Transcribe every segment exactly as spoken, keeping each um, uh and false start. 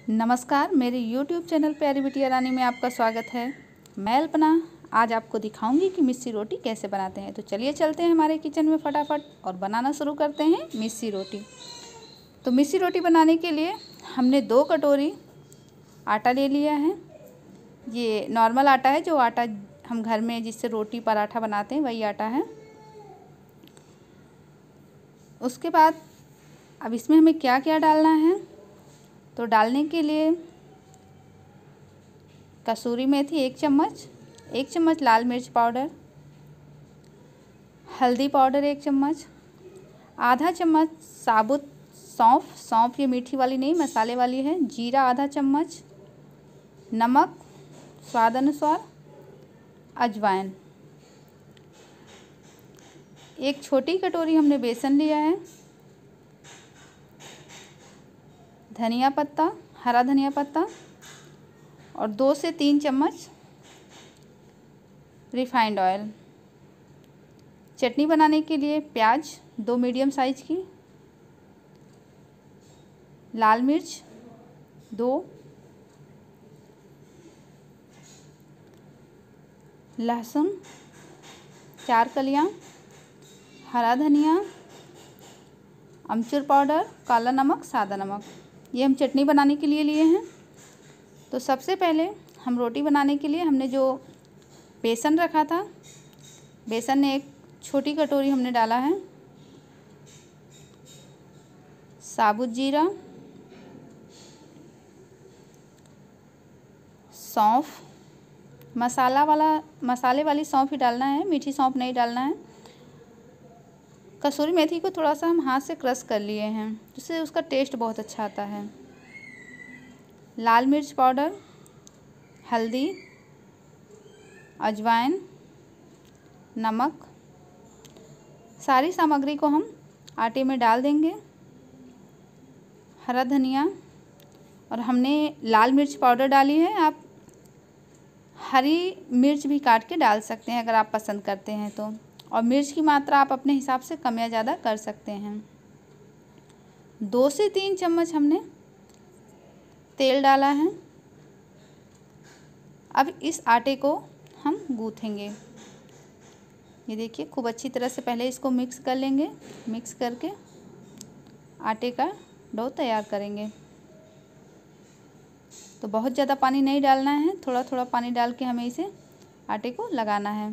नमस्कार, मेरे YouTube channel प्यारी बिटिया रानी में आपका स्वागत है। मैं अल्पना आज आपको दिखाऊंगी कि मिस्सी रोटी कैसे बनाते हैं। तो चलिए चलते हैं हमारे किचन में फटाफट और बनाना शुरू करते हैं मिस्सी रोटी। तो मिस्सी रोटी बनाने के लिए हमने दो कटोरी आटा ले लिया है। ये नॉर्मल आटा है, जो आटा हम घर में जिससे रोटी पराठा बनाते हैं वही आटा है। उसके बाद अब इसमें हमें क्या क्या डालना है, तो डालने के लिए कसूरी मेथी एक चम्मच, एक चम्मच लाल मिर्च पाउडर, हल्दी पाउडर एक चम्मच, आधा चम्मच साबुत सौंफ, सौंफ ये मीठी वाली नहीं मसाले वाली है, जीरा आधा चम्मच, नमक स्वाद अनुसार, अजवाइन। एक छोटी कटोरी हमने बेसन लिया है, धनिया पत्ता, हरा धनिया पत्ता और दो से तीन चम्मच रिफाइंड ऑयल। चटनी बनाने के लिए प्याज दो मीडियम साइज की, लाल मिर्च दो, लहसुन चार कलियां, हरा धनिया, अमचूर पाउडर, काला नमक, सादा नमक, ये हम चटनी बनाने के लिए लिए हैं। तो सबसे पहले हम रोटी बनाने के लिए हमने जो बेसन रखा था, बेसन ने एक छोटी कटोरी हमने डाला है, साबुत जीरा, सौंफ, मसाला वाला मसाले वाली सौंफ ही डालना है, मीठी सौंफ नहीं डालना है। कसूरी मेथी को थोड़ा सा हम हाथ से क्रश कर लिए हैं, जिससे उसका टेस्ट बहुत अच्छा आता है। लाल मिर्च पाउडर, हल्दी, अजवाइन, नमक, सारी सामग्री को हम आटे में डाल देंगे। हरा धनिया और हमने लाल मिर्च पाउडर डाली है, आप हरी मिर्च भी काट के डाल सकते हैं अगर आप पसंद करते हैं तो, और मिर्च की मात्रा आप अपने हिसाब से कम या ज़्यादा कर सकते हैं। दो से तीन चम्मच हमने तेल डाला है। अब इस आटे को हम गूँथेंगे। ये देखिए, खूब अच्छी तरह से पहले इसको मिक्स कर लेंगे। मिक्स करके आटे का डो तैयार करेंगे। तो बहुत ज़्यादा पानी नहीं डालना है, थोड़ा थोड़ा पानी डाल के हमें इसे आटे को लगाना है।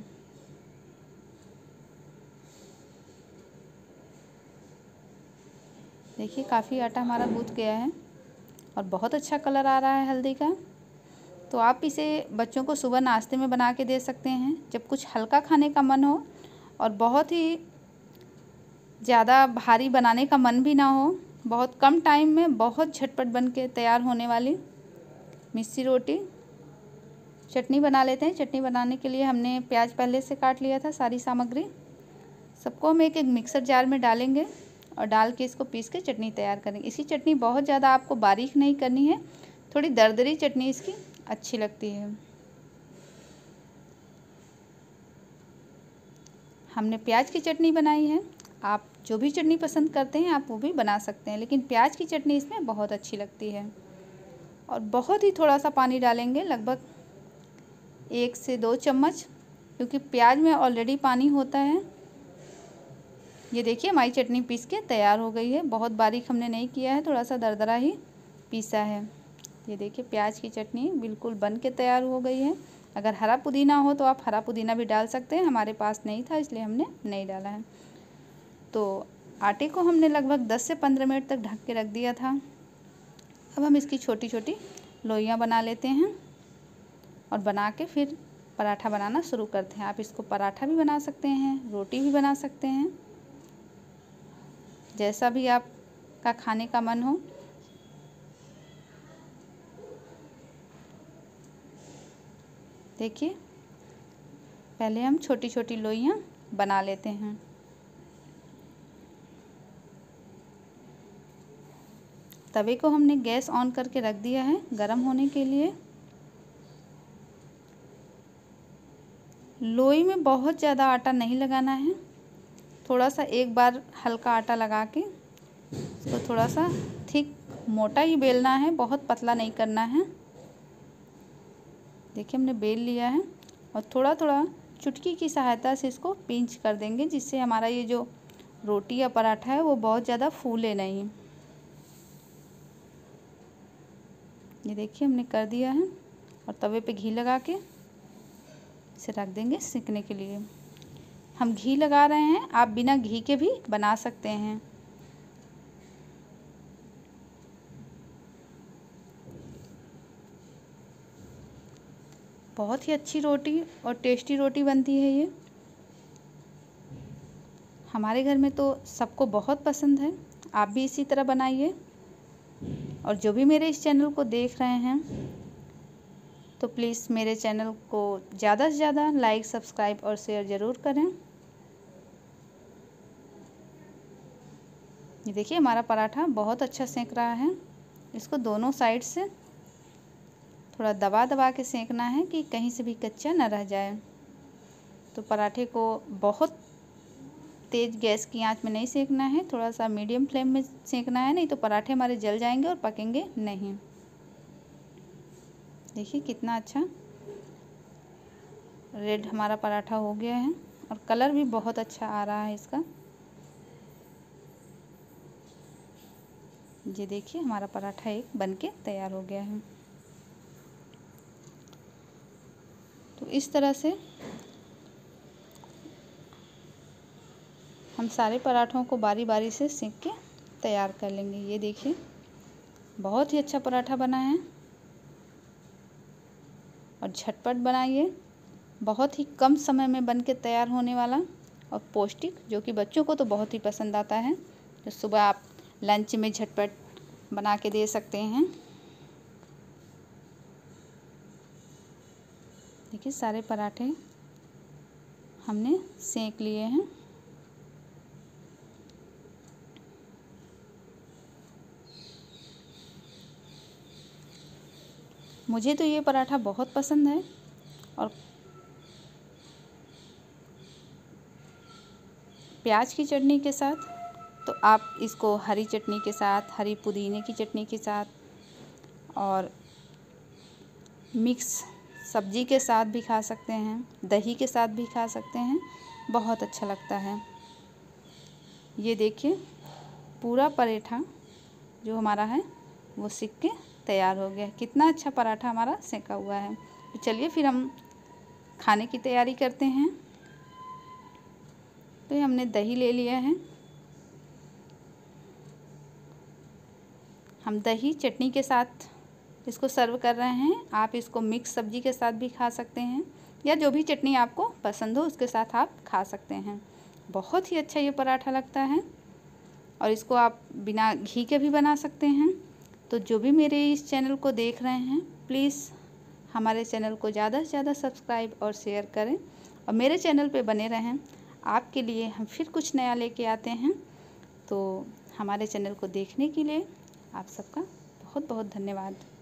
देखिए, काफ़ी आटा हमारा गूँथ गया है और बहुत अच्छा कलर आ रहा है हल्दी का। तो आप इसे बच्चों को सुबह नाश्ते में बना के दे सकते हैं, जब कुछ हल्का खाने का मन हो और बहुत ही ज़्यादा भारी बनाने का मन भी ना हो। बहुत कम टाइम में बहुत झटपट बन के तैयार होने वाली मिस्सी रोटी। चटनी बना लेते हैं। चटनी बनाने के लिए हमने प्याज पहले से काट लिया था, सारी सामग्री सबको हम एक एक मिक्सर जार में डालेंगे और डाल के इसको पीस के चटनी तैयार करेंगे। इसी चटनी बहुत ज़्यादा आपको बारीक नहीं करनी है, थोड़ी दरदरी चटनी इसकी अच्छी लगती है। हमने प्याज की चटनी बनाई है, आप जो भी चटनी पसंद करते हैं आप वो भी बना सकते हैं, लेकिन प्याज की चटनी इसमें बहुत अच्छी लगती है। और बहुत ही थोड़ा सा पानी डालेंगे, लगभग एक से दो चम्मच, क्योंकि प्याज में ऑलरेडी पानी होता है। ये देखिए, हमारी चटनी पीस के तैयार हो गई है। बहुत बारीक हमने नहीं किया है, थोड़ा सा दरदरा ही पीसा है। ये देखिए, प्याज की चटनी बिल्कुल बन के तैयार हो गई है। अगर हरा पुदीना हो तो आप हरा पुदीना भी डाल सकते हैं, हमारे पास नहीं था इसलिए हमने नहीं डाला है। तो आटे को हमने लगभग दस से पंद्रह मिनट तक ढक के रख दिया था। अब हम इसकी छोटी छोटी लोइयाँ बना लेते हैं और बना के फिर पराठा बनाना शुरू करते हैं। आप इसको पराठा भी बना सकते हैं, रोटी भी बना सकते हैं, जैसा भी आपका खाने का मन हो। देखिए, पहले हम छोटी छोटी लोइयाँ बना लेते हैं। तवे को हमने गैस ऑन करके रख दिया है गरम होने के लिए। लोई में बहुत ज़्यादा आटा नहीं लगाना है, थोड़ा सा एक बार हल्का आटा लगा के इसको थोड़ा सा थिक मोटा ही बेलना है, बहुत पतला नहीं करना है। देखिए हमने बेल लिया है और थोड़ा थोड़ा चुटकी की सहायता से इसको पिंच कर देंगे, जिससे हमारा ये जो रोटी या पराठा है वो बहुत ज़्यादा फूले नहीं। ये देखिए हमने कर दिया है और तवे पे घी लगा के इसे रख देंगे सेकने के लिए। हम घी लगा रहे हैं, आप बिना घी के भी बना सकते हैं। बहुत ही अच्छी रोटी और टेस्टी रोटी बनती है ये। हमारे घर में तो सबको बहुत पसंद है, आप भी इसी तरह बनाइए। और जो भी मेरे इस चैनल को देख रहे हैं तो प्लीज़ मेरे चैनल को ज़्यादा से ज़्यादा लाइक, सब्सक्राइब और शेयर ज़रूर करें। ये देखिए हमारा पराठा बहुत अच्छा सेंक रहा है। इसको दोनों साइड से थोड़ा दबा दबा के सेंकना है कि कहीं से भी कच्चा न रह जाए। तो पराठे को बहुत तेज़ गैस की आंच में नहीं सेंकना है, थोड़ा सा मीडियम फ्लेम में सेंकना है, नहीं तो पराठे हमारे जल जाएंगे और पकेंगे नहीं। देखिए कितना अच्छा रेड हमारा पराठा हो गया है और कलर भी बहुत अच्छा आ रहा है इसका। ये देखिए हमारा पराठा एक बनके तैयार हो गया है। तो इस तरह से हम सारे पराठों को बारी बारी से सेंक के तैयार कर लेंगे। ये देखिए बहुत ही अच्छा पराठा बना है और झटपट बनाइए, बहुत ही कम समय में बन के तैयार होने वाला और पौष्टिक, जो कि बच्चों को तो बहुत ही पसंद आता है। तो सुबह आप लंच में झटपट बना के दे सकते हैं। देखिए सारे पराठे हमने सेंक लिए हैं। मुझे तो ये पराठा बहुत पसंद है और प्याज की चटनी के साथ, तो आप इसको हरी चटनी के साथ, हरी पुदीने की चटनी के साथ और मिक्स सब्जी के साथ भी खा सकते हैं, दही के साथ भी खा सकते हैं, बहुत अच्छा लगता है। ये देखिए पूरा पराठा जो हमारा है वो सिक के तैयार हो गया। कितना अच्छा पराठा हमारा सेका हुआ है। तो चलिए फिर हम खाने की तैयारी करते हैं। तो ये हमने दही ले लिया है, हम दही चटनी के साथ इसको सर्व कर रहे हैं। आप इसको मिक्स सब्जी के साथ भी खा सकते हैं या जो भी चटनी आपको पसंद हो उसके साथ आप खा सकते हैं। बहुत ही अच्छा ये पराठा लगता है और इसको आप बिना घी के भी बना सकते हैं। तो जो भी मेरे इस चैनल को देख रहे हैं प्लीज़ हमारे चैनल को ज़्यादा से ज़्यादा सब्सक्राइब और शेयर करें और मेरे चैनल पे बने रहें। आपके लिए हम फिर कुछ नया लेके आते हैं। तो हमारे चैनल को देखने के लिए आप सबका बहुत बहुत धन्यवाद।